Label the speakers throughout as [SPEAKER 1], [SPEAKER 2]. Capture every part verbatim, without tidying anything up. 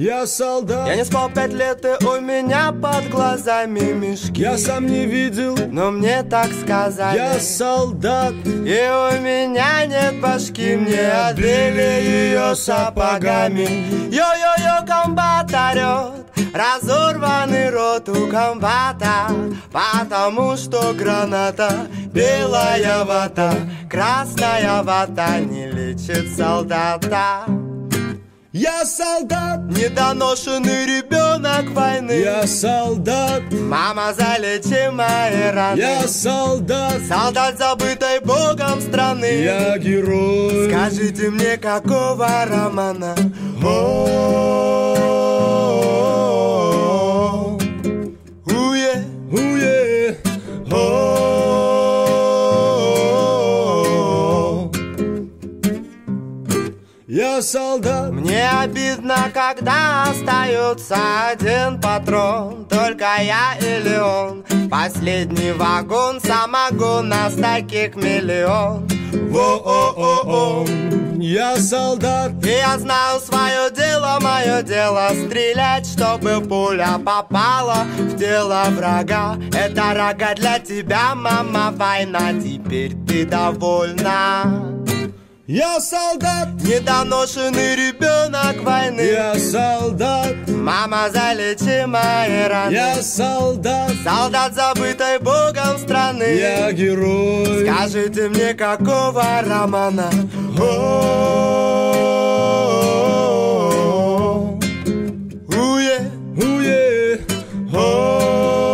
[SPEAKER 1] Я солдат.
[SPEAKER 2] Я не спал пять лет, и у меня под глазами мешки.
[SPEAKER 1] Я сам не видел,
[SPEAKER 2] но мне так сказали.
[SPEAKER 1] Я солдат.
[SPEAKER 2] И у меня нет башки, мне отбили ее сапогами. Йо-йо-йо, комбат орет, разорванный рот у комбата, потому что граната, белая вата, красная вата не лечит солдата.
[SPEAKER 1] Я солдат,
[SPEAKER 2] недоношенный ребенок войны.
[SPEAKER 1] Я солдат,
[SPEAKER 2] мама, залечи мои раны.
[SPEAKER 1] Я солдат,
[SPEAKER 2] солдат забытой Богом страны.
[SPEAKER 1] Я герой.
[SPEAKER 2] Скажите мне, какого романа? О-о-о-о-о. Уе,
[SPEAKER 1] уе,
[SPEAKER 2] о-о-о-о-о.
[SPEAKER 1] Я солдат.
[SPEAKER 2] Мне обидно, когда остается один патрон, только я или он. Последний вагон самогон, нас таких миллион. Во-о-о-о.
[SPEAKER 1] Я солдат.
[SPEAKER 2] И я знаю свое дело, мое дело стрелять, чтобы пуля попала в тело врага. Это рога для тебя, мама, война, теперь ты довольна.
[SPEAKER 1] Я солдат,
[SPEAKER 2] недоношенный ребенок войны.
[SPEAKER 1] Я солдат,
[SPEAKER 2] мама, залечи мои раны.
[SPEAKER 1] Я солдат,
[SPEAKER 2] солдат забытой Богом страны.
[SPEAKER 1] Я герой.
[SPEAKER 2] Скажите мне, какого романа? О-о-о-о-о. Уе,
[SPEAKER 1] уе,
[SPEAKER 2] о-о-о-о-о.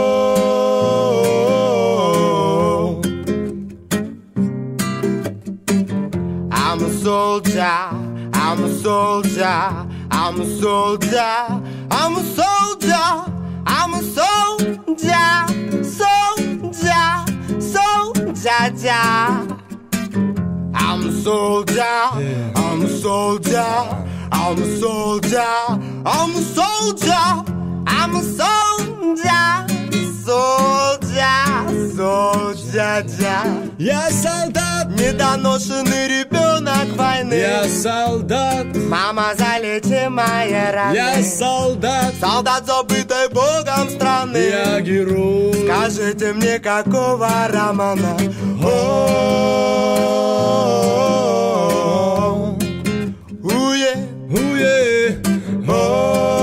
[SPEAKER 2] I'm a soldier, I'm a soldier, I'm a soldier, I'm a soldier, I'm a soldier, soldier, soldier. I'm a soldier, I'm a soldier, I'm a soldier, I'm a soldier, I'm a soldier, soldier, soldier.
[SPEAKER 1] Я солдат,
[SPEAKER 2] недоношенный ребенок войны.
[SPEAKER 1] Я солдат,
[SPEAKER 2] мама, залечи мои раны.
[SPEAKER 1] Я солдат,
[SPEAKER 2] солдат забытой Богом страны.
[SPEAKER 1] Я герой.
[SPEAKER 2] Скажите мне, какого романа? О-о-о-о-о. Уе,
[SPEAKER 1] уе,
[SPEAKER 2] о-о-о-о-о.